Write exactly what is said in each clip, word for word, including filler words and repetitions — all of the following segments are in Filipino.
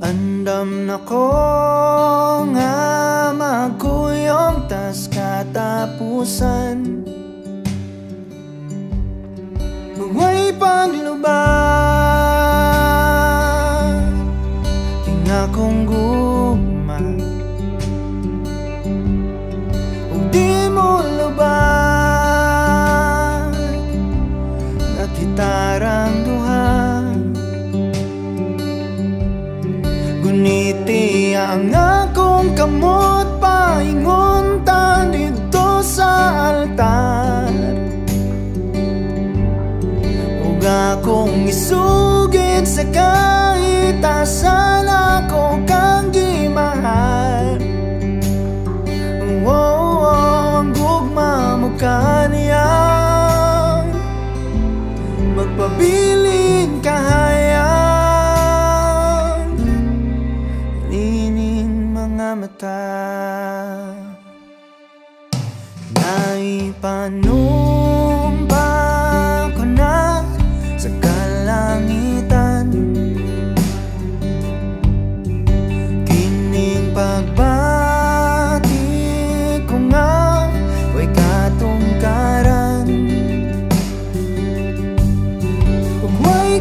Andam na ko nga magkuyong tas katapusan. Huwag paglubag ing akong gugma. Kung di mo lubag na kitarang duha, guniti ang akong kamot painguntan dito sa altar. Huwag akong isugid sa kahit asan ako kang gimahal. Oh, oh, ang gugma mo kaniyan, magpabiling kahayan, lining mga mata. Naipanumpa ko na sa kalangitan, kining pagbati ko nga way katungkaran. Kung way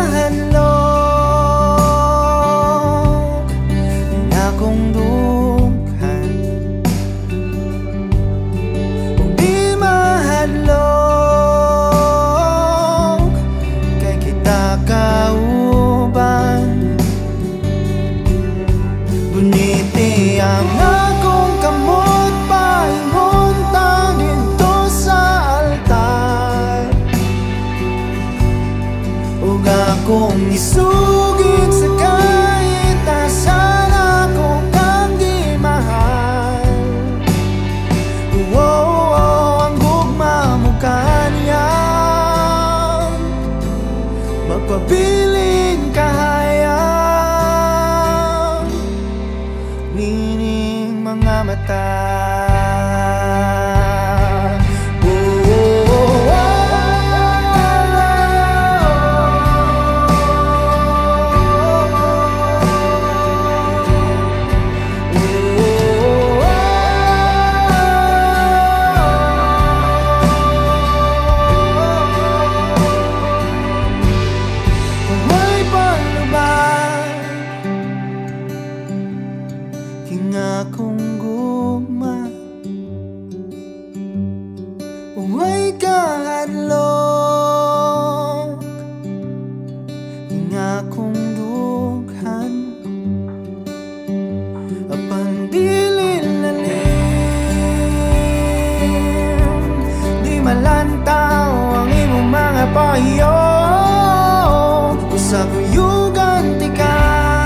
kahadlok na akong dughan, kung di mahadlok kay kita kauban. Guniti ang akong kamot painguntan dito sa altar. Huwag akong isugid sa kahit asan ako kang gimahal. Oh, oh, ang gugma mo kaniyan, magpabiling kahayan, nining mga mata. King akong gugma, huwag kahadlok king akong dughan. Apan dili lalim, di malantaw ang imong mga pahiyo. Usa kuyugan tika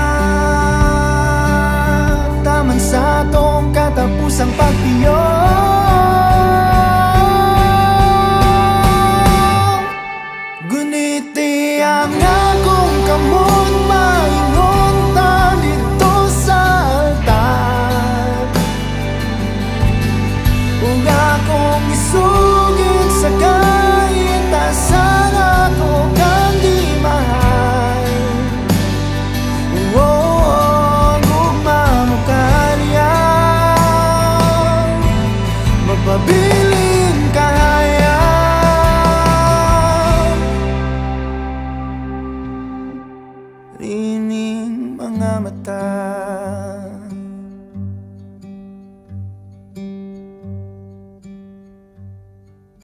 sa atong katapusang pagpiyo. Guniti ang akong kamot mainguntan dito sa altar. Huwag akong isugid sa kahit asan ako kang di mahal. Oh, magpabiling kahayan, lining mga mata.